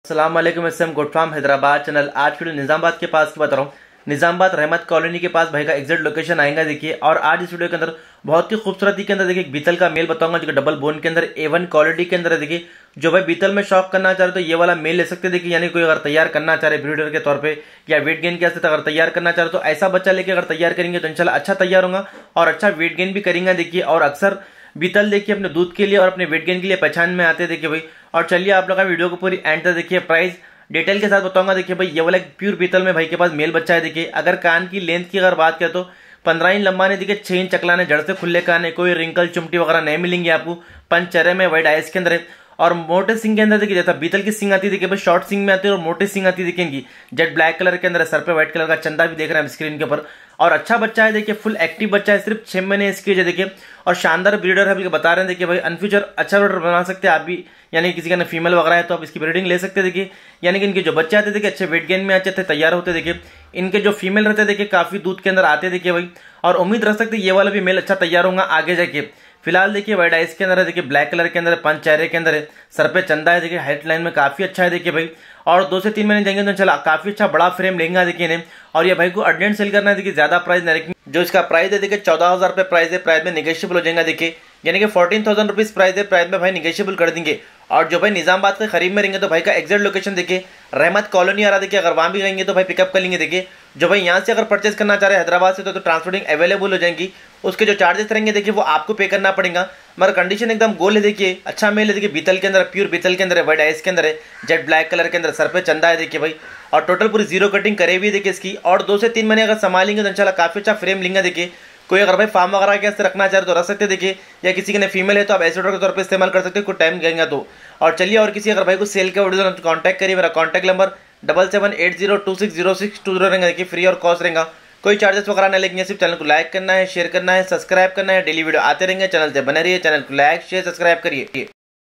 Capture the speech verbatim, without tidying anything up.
अस्सलाम वालेकुम। S M good farm Hyderabad channel. आज वीडियो निजामाबाद के पास की बता रहा हूँ। निजामाबाद रहमत कॉलोनी के पास भाई का एग्जैक्ट लोकेशन आएगा देखिए। और आज इस वीडियो के अंदर बहुत ही खूबसूरती के अंदर देखिए बीतल का मेल बताऊंगा जो कि डबल बोन के अंदर ए वन क्वालिटी के अंदर है। देखिए जो भाई बीतल में शौक करना चाह रहे तो ये वाला मेल ले सकते हैं। देखिए यानी कोई अगर तैयार करना चाह रहे ब्रीडर के तौर पे या वेट गेन के वास्ते अगर तैयार करना चाह रहे तो ऐसा बच्चा लेके अगर तैयार करेंगे तो इंशाल्लाह अच्छा तैयार होगा और अच्छा वेट गेन भी करेंगे। देखिए और अक्सर बीतल देखिए अपने दूध के लिए और अपने वेट गेन के लिए पहचान में आते देखिए भाई। और चलिए आप लोग वीडियो को पूरी एंड तक देखिए, प्राइस डिटेल के साथ बताऊंगा। देखिए भाई ये वाला एक प्योर बीतल में भाई के पास मेल बच्चा है। देखिए अगर कान की लेंथ की अगर बात करें तो पंद्रह इंच लंबा ने, देखिए छह इंच चकला ने, जड़ से खुले कान है, कोई रिंकल चुमटी वगैरह नहीं मिलेंगे आपको। पंच चेहरे में वाइट आइस के अंदर है और मोटे सिंग के अंदर देखिए जैसा बीतल की सिंग आती है देखिए भाई शॉर्ट सिंग में आती है और मोटे सिंग आती है देखिए इनकी जेट ब्लैक कलर के अंदर है। सर पे व्हाइट कलर का चंदा भी देख रहे हैं स्क्रीन के ऊपर और अच्छा बच्चा है। देखिए फुल एक्टिव बच्चा है, सिर्फ छह महीने इसकी एज है देखिए और शानदार ब्रीडर है। अभी बता रहे हैं देखिए भाई इन फ्यूचर अच्छा ब्रीडर बना सकते हैं आप भी, यानी किसी का फीमेल वगैरह है तो आप इसकी ब्रीडिंग ले सकते हैं। देखिए यानी कि इनके जो बच्चे आते देखिए अच्छे वेट गेन में अच्छे थे तैयार होते देखिए। इनके जो फीमेल रहते देखिए काफी दूध के अंदर आते देखिए भाई और उम्मीद रख सकते ये वाला भी मेल अच्छा तैयार होगा आगे जाके। फिलहाल देखिए वाइट आइस के अंदर है, देखिए ब्लैक कलर के अंदर, पंच चेहरे के अंदर है, सर पे चंदा है, देखिए हाइट लाइन में काफी अच्छा है देखिए भाई। और दो से तीन महीने जाएंगे तो चला काफी अच्छा बड़ा फ्रेम लेंगे देखिए इन्हें। और ये भाई को अर्जेंट सेल करना है देखिए, ज्यादा प्राइस नहीं रखेंगे। जो इसका प्राइस है देखिए चौदह हजार रुपए प्राइस है, प्राइस में निगेशियबल हो जाएगा देखिए, यानी कि फोर्टीन थाउजेंड रुपीज प्राइस है, प्राइस में भाई निगेशियबल कर देंगे। और जो भाई निजामाबाद के करीब में रहेंगे तो भाई का एग्जैक्ट लोकेशन देखिए रहमत कॉलोनी आ रहा देखिए, अगर वहां भी रहेंगे तो भाई पिकअप कर लेंगे। देखिए जो भाई यहाँ से अगर परचेज करना चाह रहे हैं हैदराबाद से तो, तो ट्रांसपोर्टिंग अवेलेबल हो जाएंगी। उसके जो चार्जेस रहेंगे देखिए वो आपको पे करना पड़ेगा, मगर कंडीशन एकदम गोल है। देखिए अच्छा मेल है, देखिए बीतल के अंदर, प्योर बीतल के अंदर है, वाइट आइस के अंदर है, जेट ब्लैक कलर के अंदर, सर पे चंदा है देखिए भाई और टोटल पूरी जीरो कटिंग करे हुई है देखिए इसकी। और दो से तीन महीने अगर संभालेंगे तो इंशाल्लाह काफी अच्छा फ्रेम लेंगे। देखिए कोई अगर भाई फार्म वगैरह के रखना चाहे तो रख सकते हैं देखिए, या किसी के ने फीमेल है तो आप एसिडोर के तौर पे इस्तेमाल कर सकते हो कुछ टाइम गएंगे तो। और चलिए और किसी अगर भाई को सेल के वीडियो तो कॉन्टैक्ट करिए, मेरा contact number double seven eight zero two six zero six two zero रहेगा देखिए, फ्री और कॉस्ट रहेगा, कोई चार्जेस वगैरह नहीं लेंगे। सिर्फ चैनल को लाइक करना है, शेयर करना है, सब्सक्राइब करना है, डेली वीडियो आते रहेंगे, चैनल से बने रहिए, चैनल को लाइक शेयर सब्सक्राइब करिए।